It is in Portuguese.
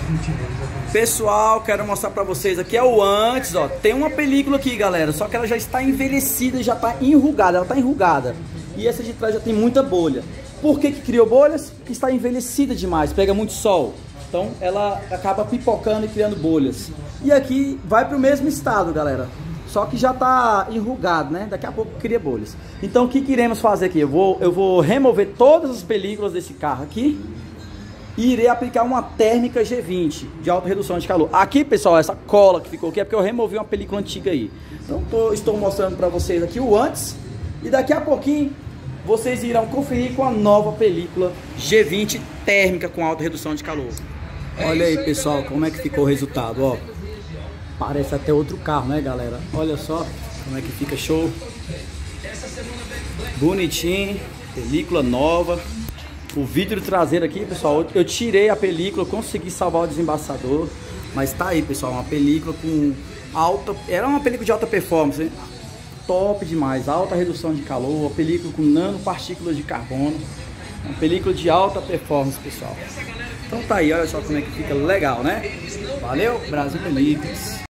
Pessoal, quero mostrar pra vocês aqui é o antes, ó. Tem uma película aqui, galera, só que ela já está envelhecida, já está enrugada, ela está enrugada. E essa de trás já tem muita bolha. Por que que criou bolhas? Porque está envelhecida demais, pega muito sol. Então ela acaba pipocando e criando bolhas. E aqui vai pro mesmo estado, galera. Só que já está enrugado, né? Daqui a pouco cria bolhas. Então o que iremos fazer aqui? Eu vou remover todas as películas desse carro aqui. E irei aplicar uma térmica G20 de alta redução de calor. Aqui, pessoal, essa cola que ficou aqui é porque eu removi uma película antiga aí. Então estou mostrando para vocês aqui o antes. E daqui a pouquinho vocês irão conferir com a nova película G20 térmica com alta redução de calor. Olha aí, pessoal, como é que ficou o resultado, ó. Parece até outro carro, né, galera? Olha só como é que fica, show. Bonitinho, película nova. O vidro traseiro aqui, pessoal, eu tirei a película, consegui salvar o desembaçador. Mas tá aí, pessoal, uma película com alta... Era uma película de alta performance, hein? Top demais, alta redução de calor, uma película com nanopartículas de carbono. Uma película de alta performance, pessoal. Então tá aí, olha só como é que fica legal, né? Valeu, Brasil Películas!